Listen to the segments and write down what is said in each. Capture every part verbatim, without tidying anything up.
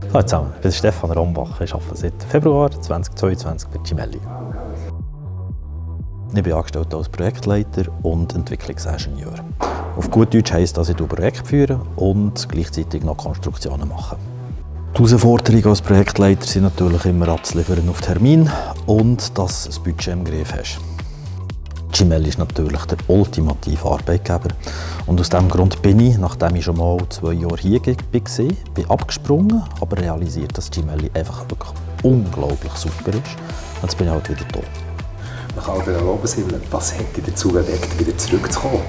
Hallo zusammen, ich bin Stefan Rombach. Ich arbeite seit Februar zweitausendzweiundzwanzig bei Cimelli. Ich bin angestellt als Projektleiter und Entwicklungsingenieur. Auf gut Deutsch heisst das, dass ich Projekte führe und gleichzeitig noch Konstruktionen mache. Die Herausforderungen als Projektleiter sind natürlich immer abzuliefern auf Termin und dass du das Budget im Griff hast. Cimelli ist natürlich der ultimative Arbeitgeber. Und aus diesem Grund bin ich, nachdem ich schon mal zwei Jahre hier war, bin abgesprungen, aber realisiert, dass Cimelli einfach wirklich unglaublich super ist. Und jetzt bin ich halt wieder da. Nach all dieser Lobeshymnen, was hat dich dazu bewegt, wieder zurückzukommen?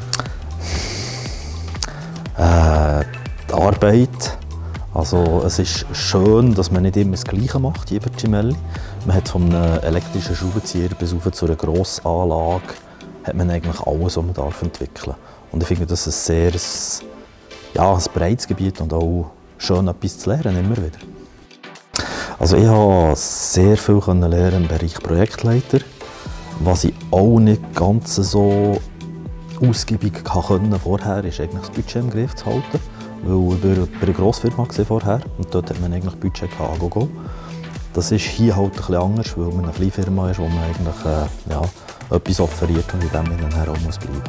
Äh, die Arbeit. Also, es ist schön, dass man nicht immer das Gleiche macht hier bei Cimelli. Man hat von einem elektrischen Schraubenzieher bis auf zu einer Grossanlage hat man eigentlich alles, was man darf entwickeln. Und ich finde, das ist ein sehr ja, ein breites Gebiet und auch schön, etwas zu lernen, immer wieder. Also ich habe sehr viel lernen im Bereich Projektleiter, was ich auch nicht ganz so ausgiebig konnte vorher, ist eigentlich das Budget im Griff zu halten. Weil ich war bei einer Grossfirma vorher und dort hat man eigentlich Budget gehabt, go, go. Das ist hier halt ein bisschen anders, weil man eine kleine Firma ist, wo man eigentlich äh, ja, etwas offeriert und in dem Sinne auch muss bleiben.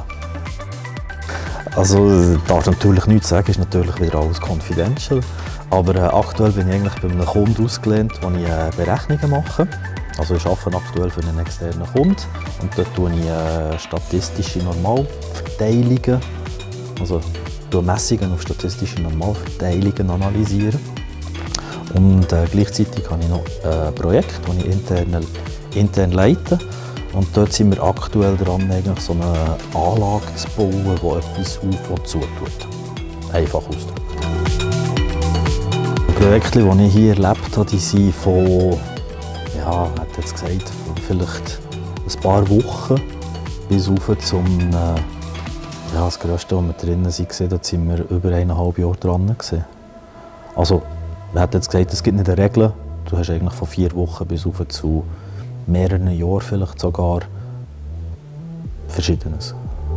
Also, ich darf natürlich nichts sagen, ist natürlich wieder alles confidential. Aber äh, aktuell bin ich eigentlich bei einem Kunden ausgelehnt, wo ich äh, Berechnungen mache. Also ich arbeite aktuell für einen externen Kunden und dort tue ich äh, statistische Normalverteilungen, also Messungen auf statistische Normalverteilungen analysieren. Und äh, gleichzeitig habe ich noch ein Projekt, das ich intern, intern leite. Und dort sind wir aktuell dran, eigentlich so eine Anlage zu bauen, die etwas auf- und zutut. Einfach ausgedrückt. Die Projekte, die ich hier erlebt habe, die sind von, ja, hat jetzt gesagt, von vielleicht ein paar Wochen bis auf zum äh, ja, das Größte, wo wir drinnen waren, da sind wir über eineinhalb Jahre dran. Also, man hat jetzt gesagt, es gibt nicht eine Regel. Du hast eigentlich von vier Wochen bis auf zu mehreren Jahren vielleicht sogar Verschiedenes.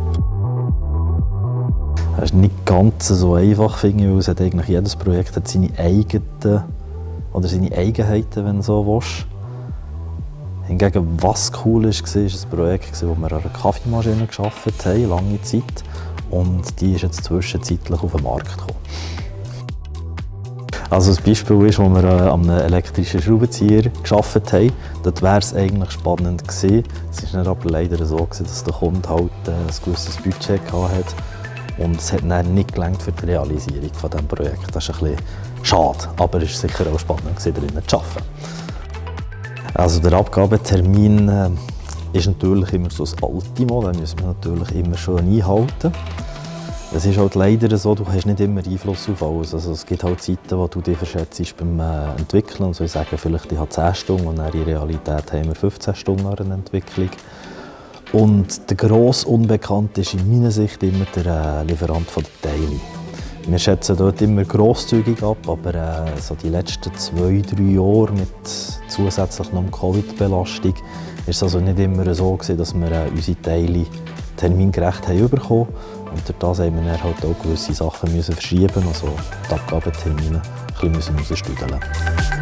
Das ist nicht ganz so einfach, finde ich, weil es hat eigentlich jedes Projekt hat seine eigenen oder seine Eigenheiten, wenn du so willst. Hingegen, was cool war, war ein Projekt, wo wir an einer Kaffeemaschine gearbeitet haben, lange Zeit. Und die ist jetzt zwischenzeitlich auf den Markt gekommen. Also ein Beispiel ist, wo wir an einem elektrischen Schraubenzieher gearbeitet haben. Dort wäre es eigentlich spannend gewesen. Es war aber leider so, dass der Kunde halt ein gewisses Budget hatte. Und es hat dann nicht gelangt für die Realisierung dieses Projekts. Das ist ein bisschen schade, aber es war sicher auch spannend, darin zu arbeiten. Also der Abgabetermin äh, ist natürlich immer so das Ultimo, den müssen wir natürlich immer schon einhalten. Es ist halt leider so, du hast nicht immer Einfluss auf alles. Also es gibt halt Zeiten, wo du dich verschätzt beim äh, Entwickeln und so sagen, vielleicht ich habe zehn Stunden und in Realität haben wir fünfzehn Stunden an einer Entwicklung. Und der grosse Unbekannte ist in meiner Sicht immer der äh, Lieferant der Teile. Wir schätzen dort immer grosszügig ab, aber äh, so die letzten zwei, drei Jahre mit zusätzlich noch Covid-Belastung ist es also nicht immer so gewesen, dass wir äh, unsere Teile termingerecht haben bekommen. Und durch das haben wir dann halt auch gewisse Sachen müssen verschieben, also die Abgabetermine ein bisschen rausstüdeln.